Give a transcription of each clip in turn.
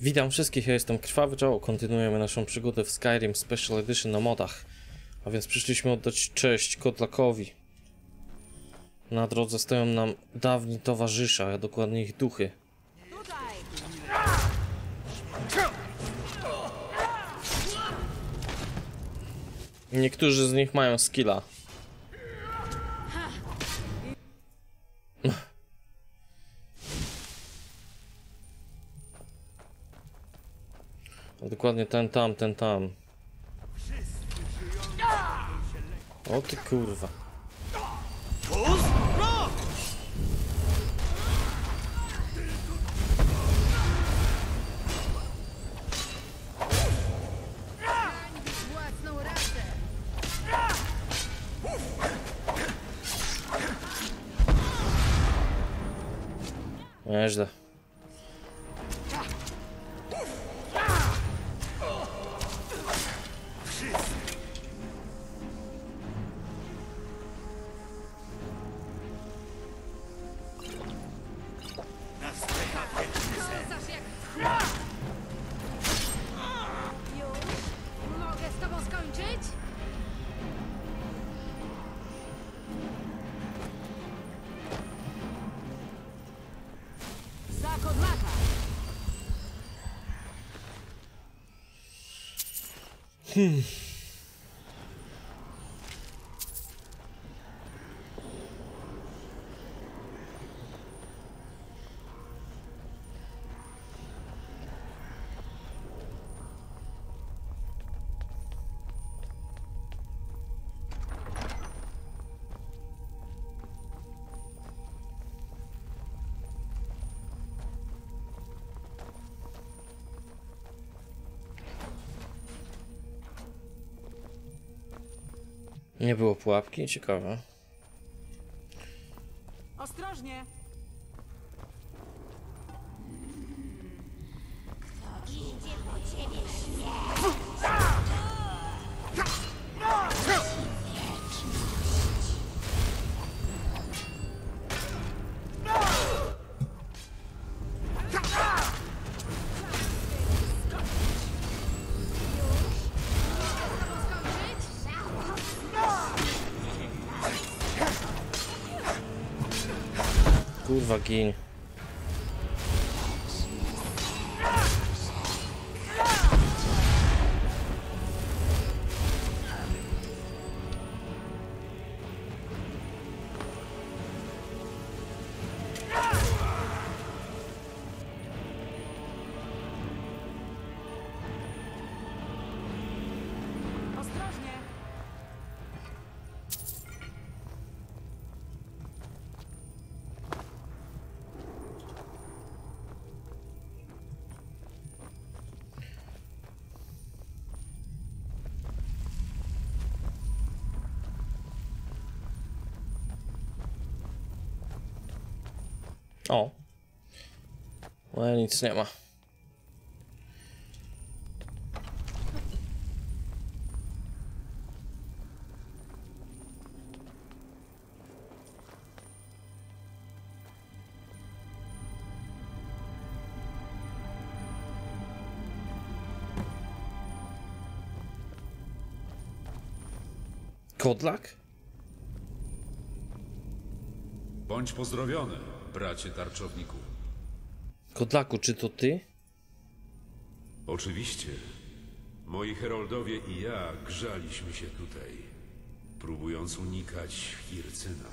Witam wszystkich, ja jestem Krwawy Joe. Kontynuujemy naszą przygodę w Skyrim Special Edition na modach. A więc przyszliśmy oddać cześć Kodlakowi. Na drodze stoją nam dawni towarzysze, a dokładnie ich duchy. Niektórzy z nich mają skilla. Dokładnie ten tam, ten tam. O ty kurwa. Nieźle. Mogę z tobą skończyć? Za Kodlaka! Nie było pułapki? Ciekawe. Ostrożnie! Kurwa gin. Ostrożnie! O. Ale nic nie ma. Kodlak? Bądź pozdrowiony, bracie tarczowniku. Kodlaku, czy to ty? Oczywiście. Moi heroldowie i ja grzaliśmy się tutaj, próbując unikać Hircyna.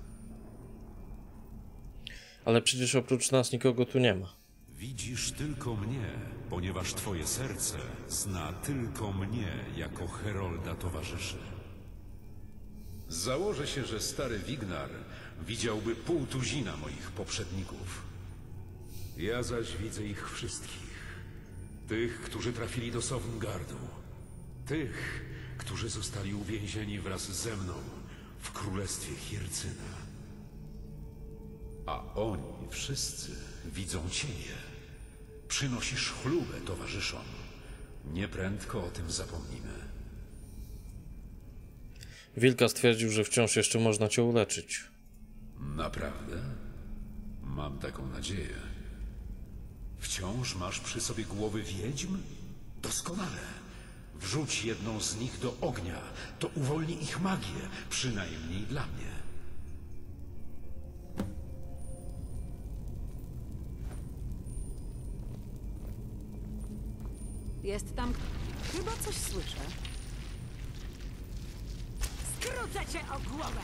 Ale przecież oprócz nas nikogo tu nie ma. Widzisz tylko mnie, ponieważ twoje serce zna tylko mnie jako herolda towarzyszy. Założę się, że stary Wignar widziałby pół tuzina moich poprzedników. Ja zaś widzę ich wszystkich. Tych, którzy trafili do Sovngardu. Tych, którzy zostali uwięzieni wraz ze mną w królestwie Hircyna. A oni wszyscy widzą ciebie. Przynosisz chlubę towarzyszom. Nieprędko o tym zapomnimy. Wilka stwierdził, że wciąż jeszcze można cię uleczyć. Naprawdę? Mam taką nadzieję. Wciąż masz przy sobie głowy wiedźm? Doskonale. Wrzuć jedną z nich do ognia. To uwolni ich magię, przynajmniej dla mnie. Jest tam... Chyba coś słyszę. Skrócę cię o głowę!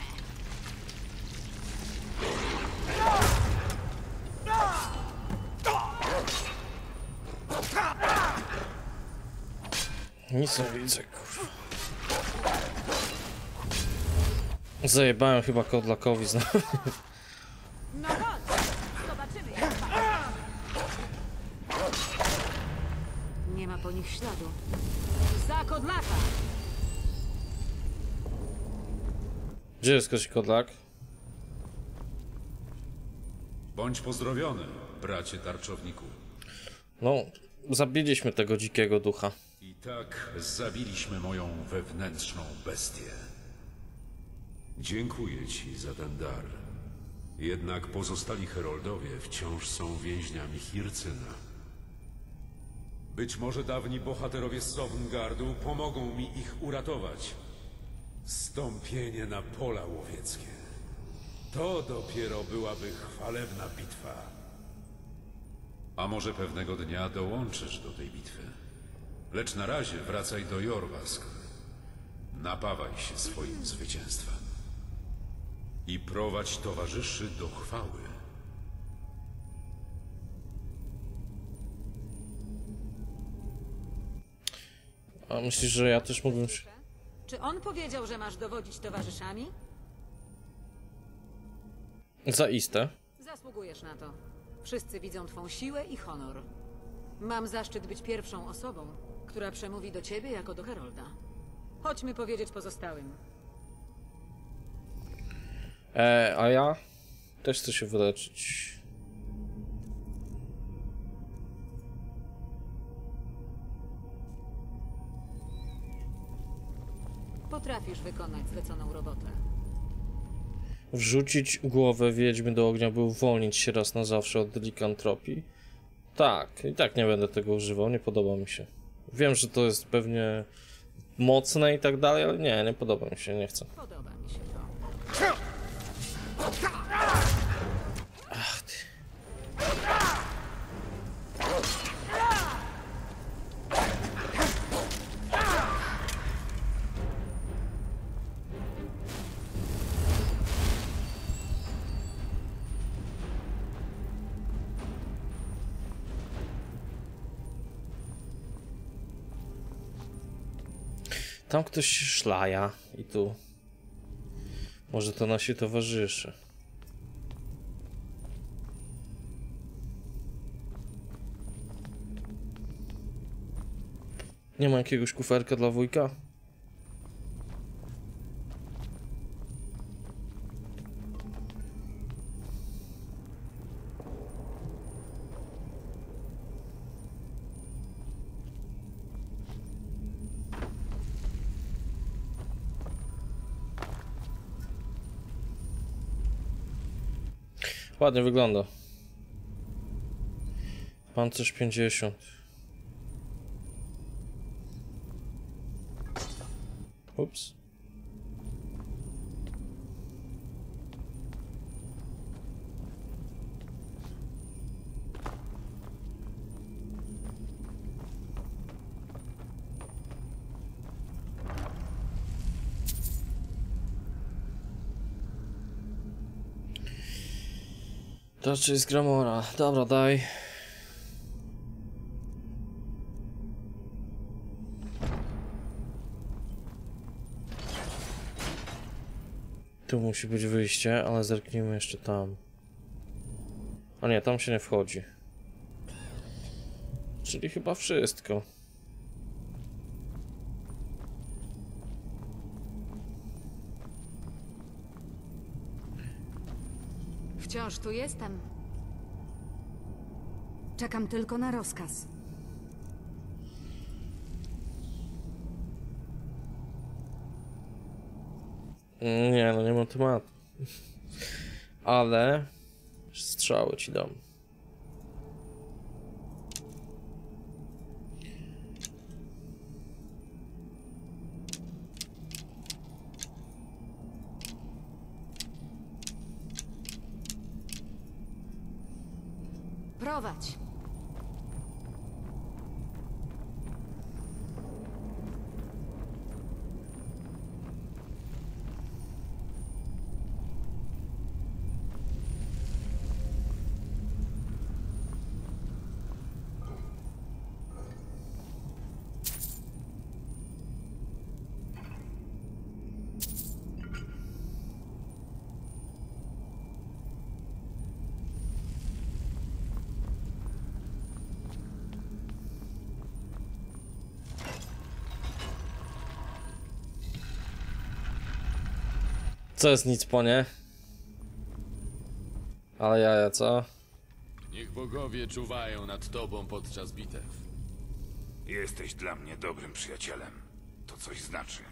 Nic nie widzę, kurwa. Zajebałem chyba Kodlakowi znowu. No chodź! Zobaczymy jak nie ma po nich śladu. Za Kodlaka! Gdzie jest ktoś Kodlak? Bądź pozdrowiony, bracie tarczowniku. No, zabiliśmy tego dzikiego ducha. I tak zabiliśmy moją wewnętrzną bestię. Dziękuję ci za ten dar. Jednak pozostali heroldowie wciąż są więźniami Hircyna. Być może dawni bohaterowie z Sovngardu pomogą mi ich uratować. Stąpienie na pola łowieckie. To dopiero byłaby chwalebna bitwa. A może pewnego dnia dołączysz do tej bitwy? Lecz na razie wracaj do Jorwask. Napawaj się swoim zwycięstwem. I prowadź towarzyszy do chwały. A myślisz, że ja też mógłbym się... Czy on powiedział, że masz dowodzić towarzyszami? Zaiste. Zasługujesz na to. Wszyscy widzą twą siłę i honor. Mam zaszczyt być pierwszą osobą, która przemówi do ciebie jako do Herolda. Chodźmy powiedzieć pozostałym. A ja też chcę się wyleczyć. Potrafisz wykonać zleconą robotę. Wrzucić głowę wiedźmy do ognia, by uwolnić się raz na zawsze od likantropii? Tak, i tak nie będę tego używał, nie podoba mi się. Wiem, że to jest pewnie mocne i tak dalej, ale nie podoba mi się, nie chcę. Podoba mi się to. Ach ty. Tam ktoś się szlaja i tu. Może to nasi towarzysze. Nie ma jakiegoś kuferka dla wujka? Ładnie wygląda. Pancerz 50. Ups. To czy jest Gramora? Dobra, daj. Tu musi być wyjście, ale zerknijmy jeszcze tam. A nie, tam się nie wchodzi. Czyli chyba wszystko. Wciąż tu jestem. Czekam tylko na rozkaz. Nie, no nie mam tematu. Ale strzały ci dam. Prowadź. Co jest nic po nie? Ale jaja, co? Niech bogowie czuwają nad tobą podczas bitew. Jesteś dla mnie dobrym przyjacielem. To coś znaczy.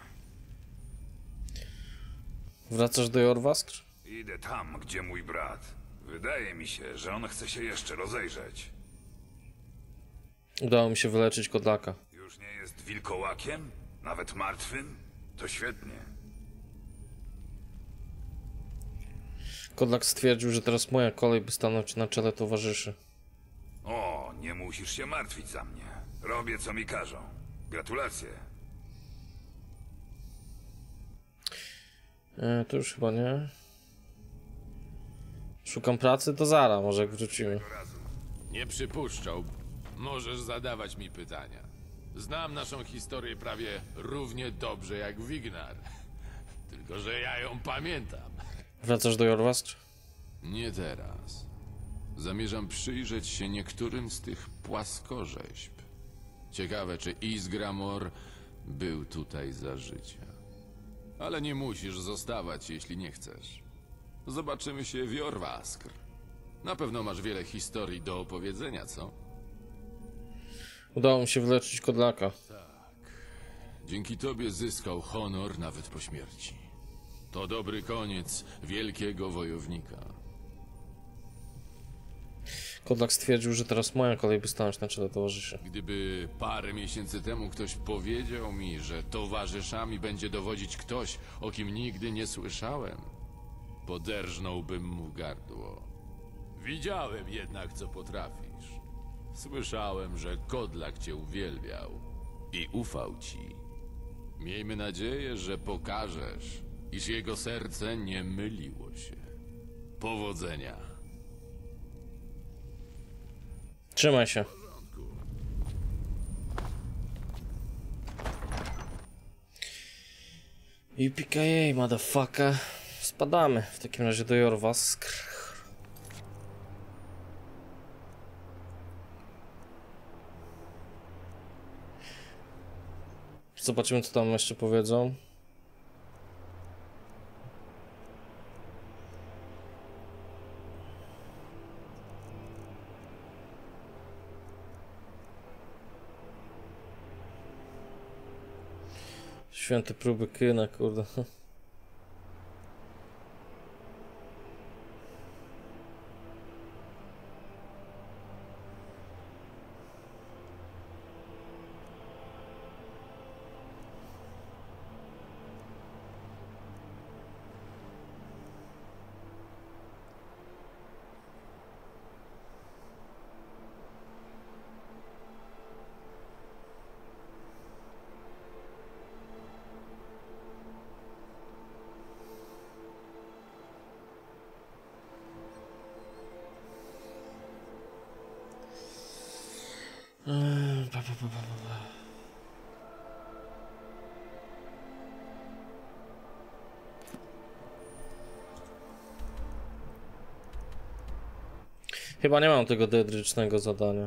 Wracasz do Jorwaskr? Idę tam, gdzie mój brat. Wydaje mi się, że on chce się jeszcze rozejrzeć. Udało mi się wyleczyć Kodlaka. Już nie jest wilkołakiem? Nawet martwym? To świetnie. Kodlak stwierdził, że teraz moja kolej, by stanąć na czele towarzyszy. O, nie musisz się martwić za mnie. Robię, co mi każą. Gratulacje. To już chyba nie. Szukam pracy, to zara, może jak wrócimy. Nie przypuszczał. Możesz zadawać mi pytania. Znam naszą historię prawie równie dobrze jak Wignar. Tylko że ja ją pamiętam. Wracasz do Jorwaskr? Nie teraz. Zamierzam przyjrzeć się niektórym z tych płaskorzeźb. Ciekawe, czy Ysgramor był tutaj za życia. Ale nie musisz zostawać, jeśli nie chcesz. Zobaczymy się w Jorwaskr. Na pewno masz wiele historii do opowiedzenia, co? Udało mi się wyleczyć Kodlaka. Dzięki tobie zyskał honor nawet po śmierci. To dobry koniec wielkiego wojownika. Kodlak stwierdził, że teraz moja kolej, by stanąć na czele towarzyszy. Gdyby parę miesięcy temu ktoś powiedział mi, że towarzyszami będzie dowodzić ktoś, o kim nigdy nie słyszałem, poderżnąłbym mu gardło. Widziałem jednak, co potrafisz. Słyszałem, że Kodlak cię uwielbiał i ufał ci. Miejmy nadzieję, że pokażesz, iż jego serce nie myliło się. Powodzenia. Trzymaj się. UPKA, motherfucker. Spadamy w takim razie do Jorwaskr. Zobaczymy, co tam jeszcze powiedzą. Święte próby kyna, kurde. Chyba nie mam tego dedrycznego zadania.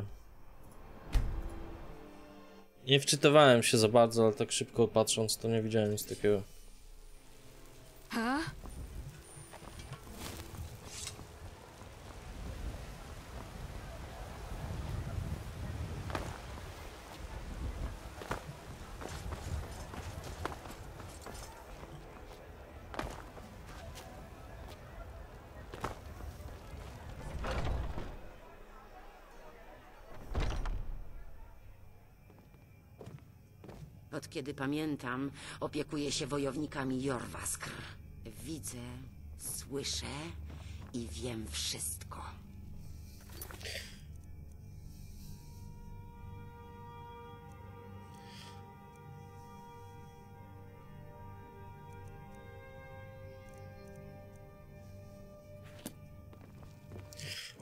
Nie wczytywałem się za bardzo, ale tak szybko patrząc, to nie widziałem nic takiego. Ha? Od kiedy pamiętam, opiekuję się wojownikami Jorwaskr. Widzę, słyszę i wiem wszystko.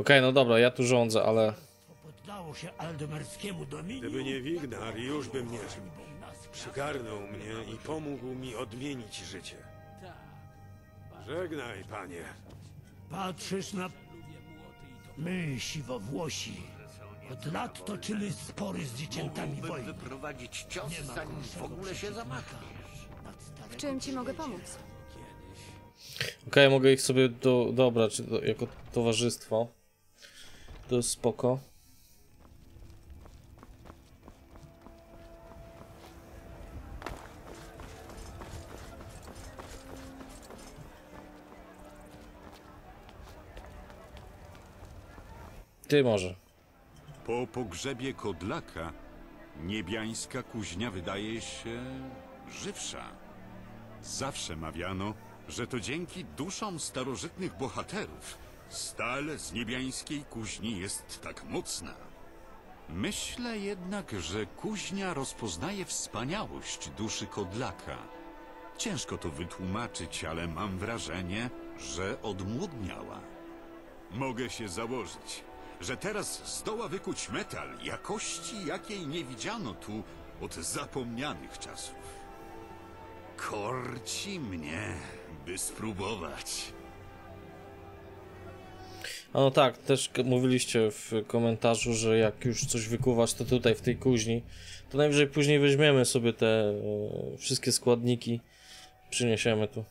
Okej, no dobra, ja tu rządzę, ale... Poddało się aldemerskiemu dominium. Gdyby nie Wignar, już bym nie żył. Przygarnął mnie i pomógł mi odmienić życie. Żegnaj, panie. Patrzysz na... My, siwowłosi, od lat toczymy spory z dzieciętami wojny. Wyprowadzić cios, zanim w ogóle się zamachniesz. W czym ci mogę pomóc? Okej, mogę ich sobie dobrać jako towarzystwo. To jest spoko. Ty może. Po pogrzebie Kodlaka niebiańska kuźnia wydaje się żywsza. Zawsze mawiano, że to dzięki duszom starożytnych bohaterów stal z niebiańskiej kuźni jest tak mocna. Myślę jednak, że kuźnia rozpoznaje wspaniałość duszy Kodlaka. Ciężko to wytłumaczyć, ale mam wrażenie, że odmłodniała. Mogę się założyć, że teraz zdoła wykuć metal jakości, jakiej nie widziano tu od zapomnianych czasów. Korci mnie, by spróbować. A no tak, też mówiliście w komentarzu, że jak już coś wykuwać, to tutaj w tej kuźni, to najwyżej później weźmiemy sobie te wszystkie składniki, przyniesiemy tu.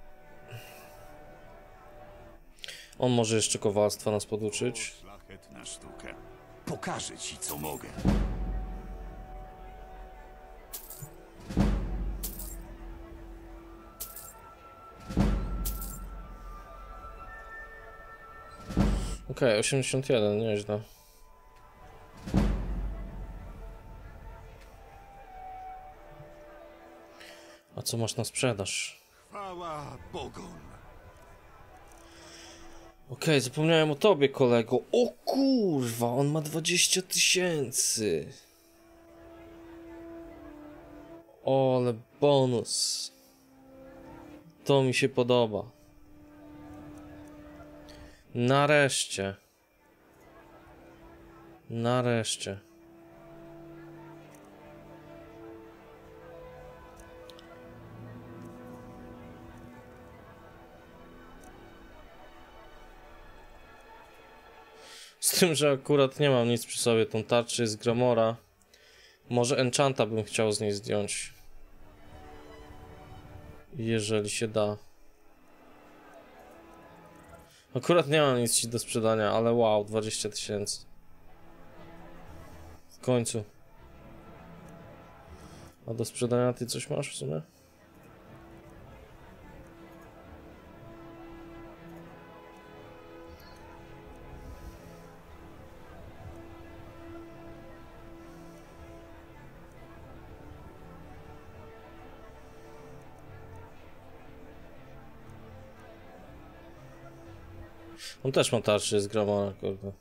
On może jeszcze kowalstwa nas poduczyć. Szlachetna sztuka. Pokażę ci, co mogę. Okej, 81, nieźle. A co masz na sprzedaż? Chwała Bogom. Okej, zapomniałem o tobie, kolego. O kurwa, on ma 20 000. Ale bonus. To mi się podoba. Nareszcie. Nareszcie. Z tym, że akurat nie mam nic przy sobie, tą tarczę z Gramora. Może enchanta bym chciał z niej zdjąć. Jeżeli się da. Akurat nie mam nic ci do sprzedania, ale wow, 20 000. W końcu. A do sprzedania ty coś masz w sumie? On też ma tarczy z Gramora, kurde.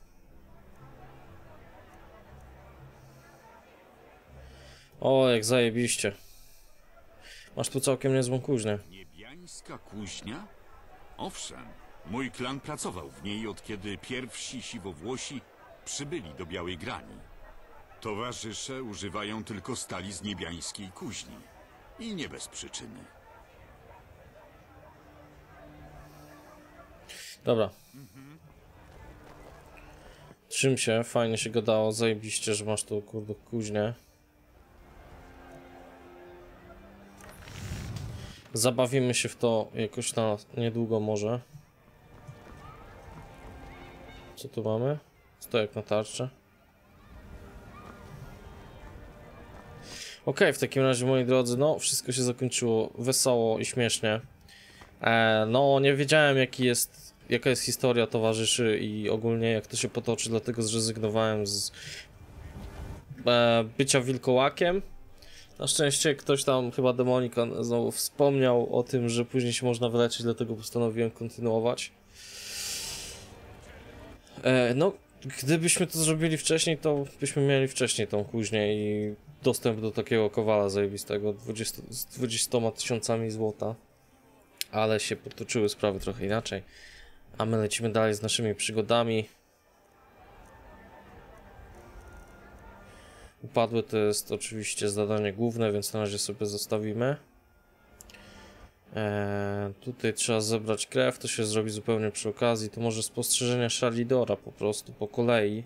O, jak zajebiście. Masz tu całkiem niezłą kuźnię. Niebiańska kuźnia? Owszem, mój klan pracował w niej, od kiedy pierwsi siwowłosi przybyli do Białej Grani. Towarzysze używają tylko stali z niebiańskiej kuźni. I nie bez przyczyny. Dobra. Trzym się, fajnie się gadało, zajebiście, że masz tu kurde kuźnię. Zabawimy się w to jakoś na niedługo może. Co tu mamy? Stojak na tarczę. Okej, w takim razie, moi drodzy, no wszystko się zakończyło wesoło i śmiesznie. No nie wiedziałem jaka jest historia towarzyszy i ogólnie jak to się potoczy, dlatego zrezygnowałem z bycia wilkołakiem. Na szczęście ktoś tam, chyba Demonika, znowu wspomniał o tym, że później się można wyleczyć, dlatego postanowiłem kontynuować. No, gdybyśmy to zrobili wcześniej, to byśmy mieli wcześniej tą kuźnię i dostęp do takiego kowala zajebistego z 20 000 złota. Ale się potoczyły sprawy trochę inaczej. A my lecimy dalej z naszymi przygodami. Upadły to jest oczywiście zadanie główne, więc na razie sobie zostawimy. Tutaj trzeba zebrać krew, to się zrobi zupełnie przy okazji. To może spostrzeżenia Shalidora po prostu, po kolei.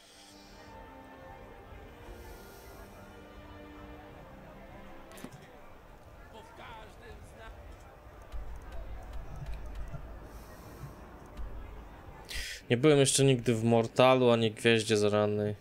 Nie byłem jeszcze nigdy w Mortalu, ani Gwieździe Zarannej.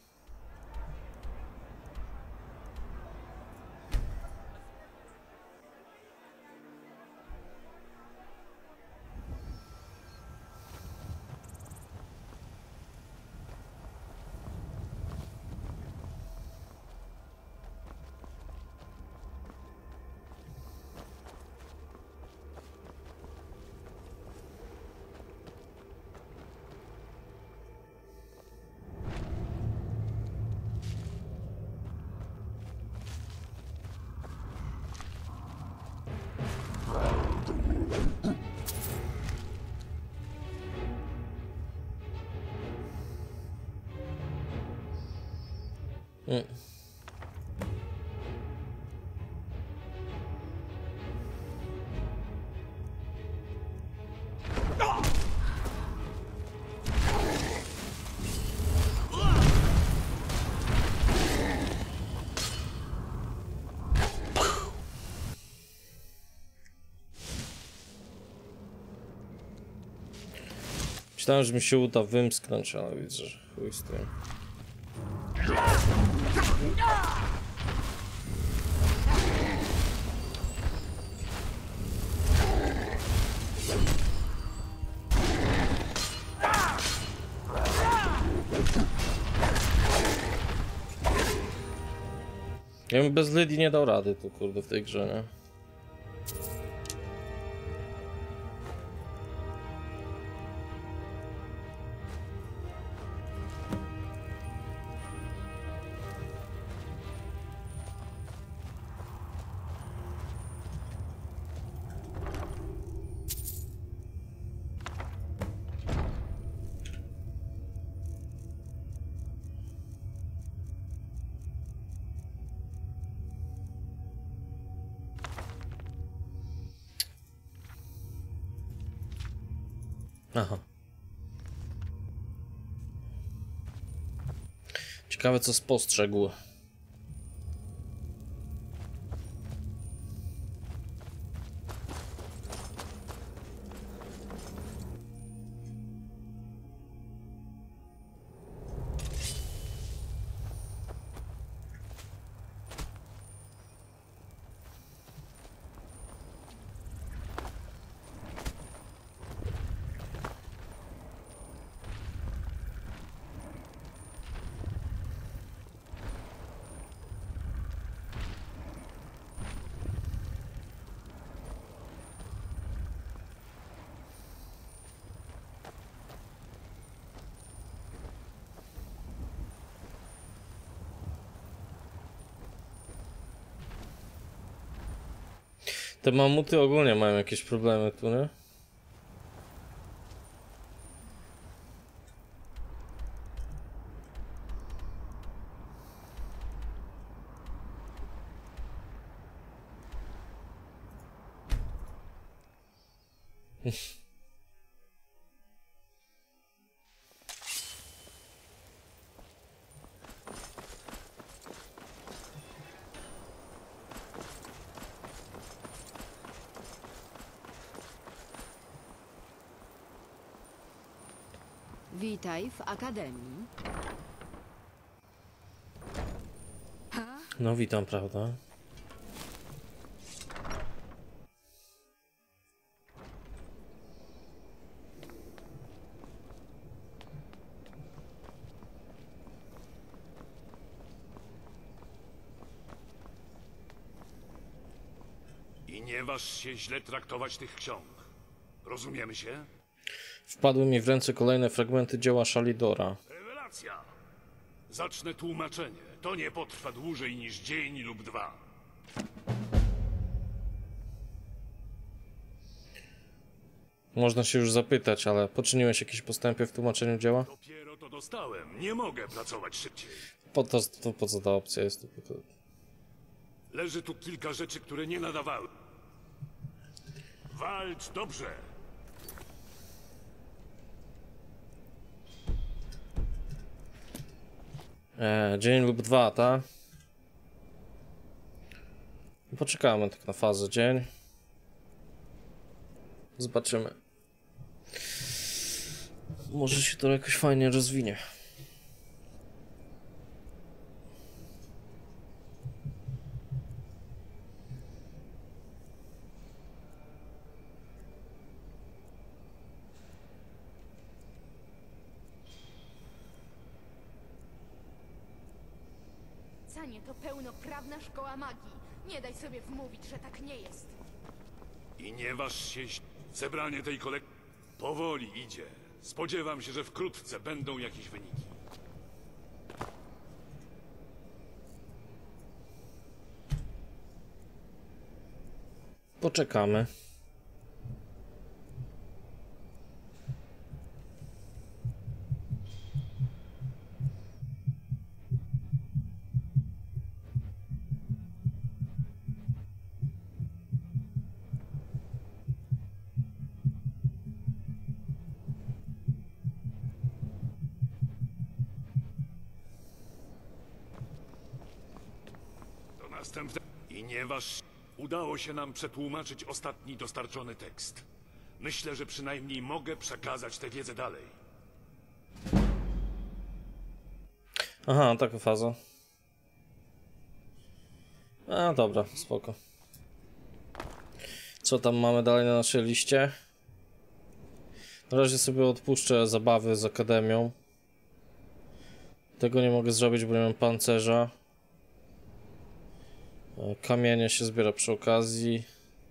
Myślałem, że mi się uda wymsknąć, ale widzę, że chuj z tym. Ja bym bez Lydii nie dał rady tu, kurde, w tej grze, nie? Aha. Ciekawe, co spostrzegł. Te mamuty ogólnie mają jakieś problemy tu, nie? Witaj w Akademii. No witam, prawda? I nie waż się źle traktować tych ksiąg. Rozumiemy się? Wpadły mi w ręce kolejne fragmenty dzieła Shalidora. Rewelacja! Zacznę tłumaczenie. To nie potrwa dłużej niż dzień lub dwa. Można się już zapytać, ale poczyniłeś jakieś postępy w tłumaczeniu dzieła? Dopiero to dostałem. Nie mogę pracować szybciej. Po co ta opcja jest? Leży tu kilka rzeczy, które nie nadawały. Walcz dobrze. Dzień lub dwa, tak? Poczekamy tak na fazę dzień. Zobaczymy. Może się to jakoś fajnie rozwinie. Canie to pełnoprawna szkoła magii. Nie daj sobie wmówić, że tak nie jest. I nie waż się. Zebranie tej kolekcji powoli idzie. Spodziewam się, że wkrótce będą jakieś wyniki. Poczekamy. To następne. I nie waż się. Udało się nam przetłumaczyć ostatni dostarczony tekst. Myślę, że przynajmniej mogę przekazać tę wiedzę dalej. Aha, taka faza. A, dobra, spoko. Co tam mamy dalej na naszej liście? Na razie sobie odpuszczę zabawy z Akademią. Tego nie mogę zrobić, bo nie mam pancerza. Kamienie się zbiera przy okazji.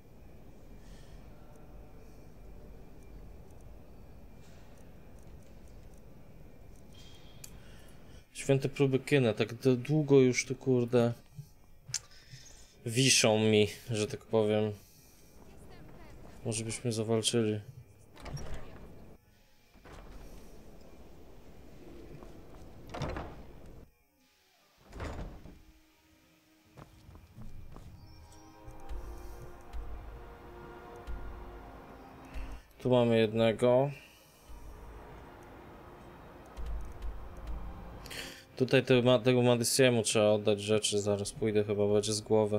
Święte próby Kyne, tak długo już tu kurde wiszą mi, że tak powiem. Może byśmy zawalczyli. Tu mamy jednego. Tutaj tego Madysiemu trzeba oddać rzeczy, zaraz pójdę, chyba będzie z głowy.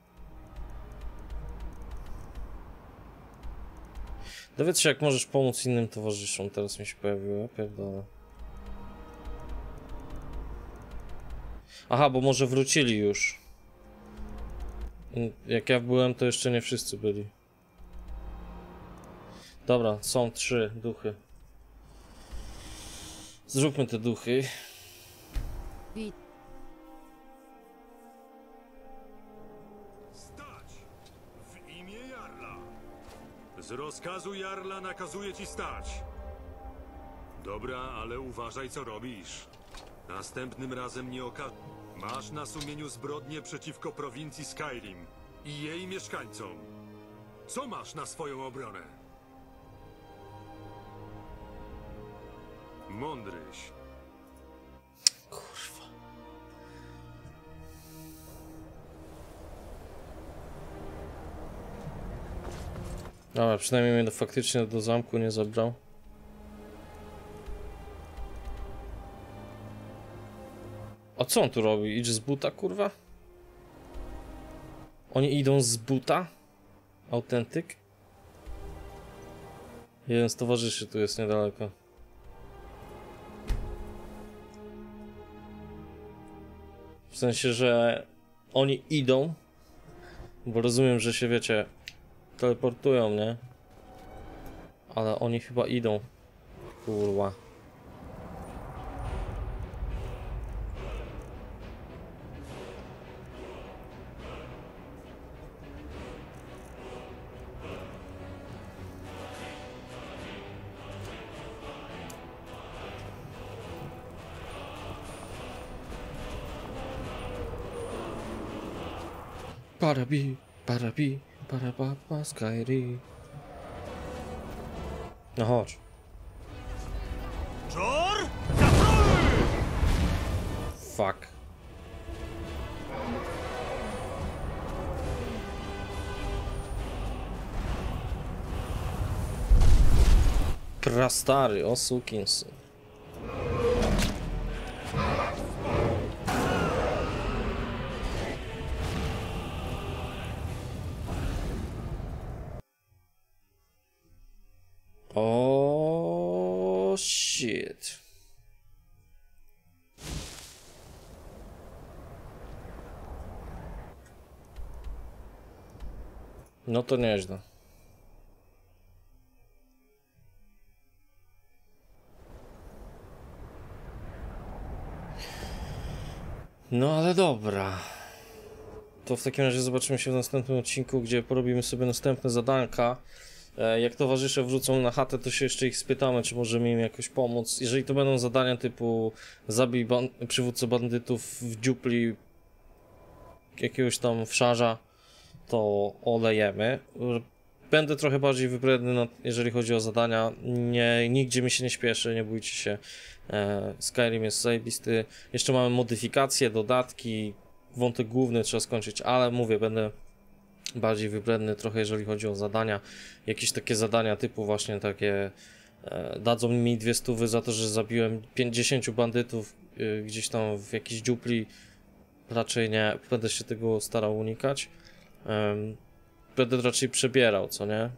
Dowiedz się, jak możesz pomóc innym towarzyszom, teraz mi się pojawiło, ja pierdolę. Aha, bo może wrócili już. Jak ja byłem, to jeszcze nie wszyscy byli. Dobra, są 3 duchy. Zróbmy te duchy. Stać! W imię Jarla! Z rozkazu Jarla nakazuję ci stać. Dobra, ale uważaj, co robisz. Następnym razem nie masz na sumieniu zbrodnie przeciwko prowincji Skyrim i jej mieszkańcom. Co masz na swoją obronę? Mądryś. Kurwa. Dobra, przynajmniej mnie faktycznie do zamku nie zabrał. A co on tu robi? Idzie z buta, kurwa? Oni idą z buta? Autentyk? Jeden z towarzyszy tu jest niedaleko. W sensie, że oni idą, bo rozumiem, że się, wiecie, teleportują, nie? Ale oni chyba idą. Kurwa. Parabi, parababa, Skyrim. No chodź. Czor? Fuck. Prastary, o sukinsy. O shit. No to nieźle. No ale dobra. To w takim razie zobaczymy się w następnym odcinku, gdzie porobimy sobie następne zadanka. Jak towarzysze wrócą na chatę, to się jeszcze ich spytamy, czy możemy im jakoś pomóc. Jeżeli to będą zadania typu zabij przywódcę bandytów w dziupli jakiegoś tam wszarza, to olejemy. Będę trochę bardziej wybredny, jeżeli chodzi o zadania. Nigdzie mi się nie śpieszy, nie bójcie się. Skyrim jest zajebisty. Jeszcze mamy modyfikacje, dodatki. Wątek główny trzeba skończyć, ale mówię, będę bardziej wybredny trochę, jeżeli chodzi o zadania. Jakieś takie zadania typu właśnie takie dadzą mi 200 za to, że zabiłem 50 bandytów gdzieś tam w jakiejś dziupli. Raczej nie, będę się tego starał unikać. Będę raczej przebierał, co nie?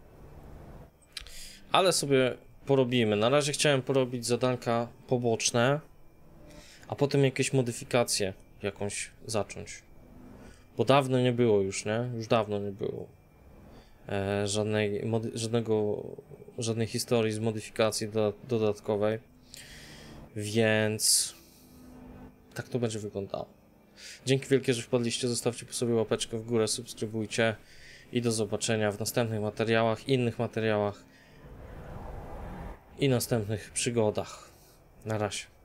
Ale sobie porobimy. Na razie chciałem porobić zadanka poboczne, a potem jakieś modyfikacje jakąś zacząć. Bo dawno nie było już, nie? Już dawno nie było żadnej historii z modyfikacji dodatkowej. Więc tak to będzie wyglądało. Dzięki wielkie, że wpadliście. Zostawcie po sobie łapeczkę w górę, subskrybujcie i do zobaczenia w następnych materiałach, innych materiałach i następnych przygodach. Na razie.